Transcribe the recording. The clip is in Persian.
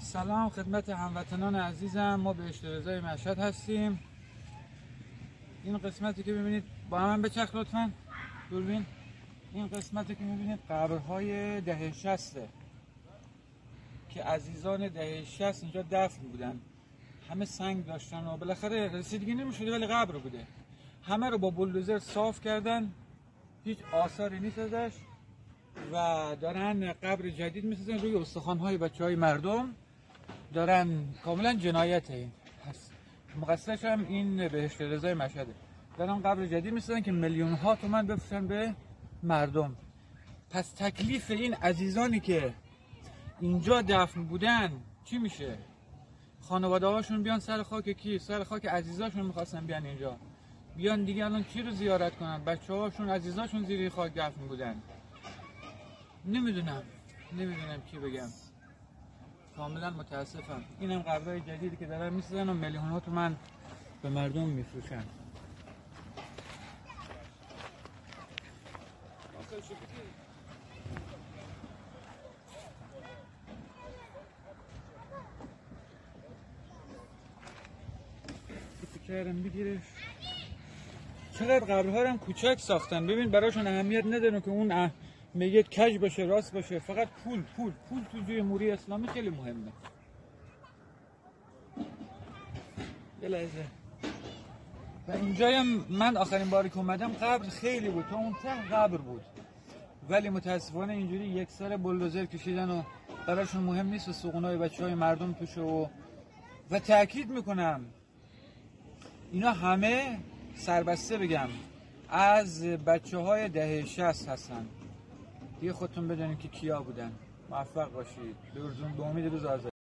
سلام خدمت هموطنان عزیزم. ما بهشت رضای مشهد هستیم. این قسمتی که میبینید با هم بچرخ لطفا دوربین. این قسمتی که میبینید قبرهای دهه 60 که عزیزان دهه 60 اینجا دفن بودن. همه سنگ داشتن و بالاخره رسیدگی نمیشده ولی قبر بوده. همه رو با بولدوزر صاف کردن، هیچ آثاری نیست ازش و دارن قبر جدید میسازن روی استخوان‌های بچه‌های مردم. دارن کاملا جنایت این هست. مقصرش هم این بهشت رضای مشهده. دارن قبر جدید میسازن که میلیون ها تومان بفروشن به مردم. پس تکلیف این عزیزانی که اینجا دفن بودن چی میشه؟ خانواده هاشون بیان سر خاک کی؟ سر خاک عزیزاشون میخواستن بیان اینجا. بیان دیگه الان چی رو زیارت کنن؟ بچه هاشون عزیزاشون زیر خاک دفن بودن. نمیدونم چی بگم. کاملا متاسفم. اینم قبرهای جدیدی که دارن میسازن و میلیون ها تومان به مردم میفروشن. کردم بگیرش. چقدر قبرها هم کوچک ساختن. ببین براشون اهمیت ندارن که اون میگه کج باشه راست باشه، فقط پول تو جمهوری اسلامی خیلی مهمه. یه لحظه. و اینجایم من آخرین باری که اومدم قبر خیلی بود، تا اون ته قبر بود، ولی متاسفانه اینجوری یک سر بولدوزر کشیدن و براشون مهم نیست و سقونای بچهای مردم توشه و تأکید میکنم اینا همه سربسته بگم از بچه‌های دهه 60 هستن. دیگه خودتون بدونید که کیا بودن. موفق باشید. به امید روز آزادی.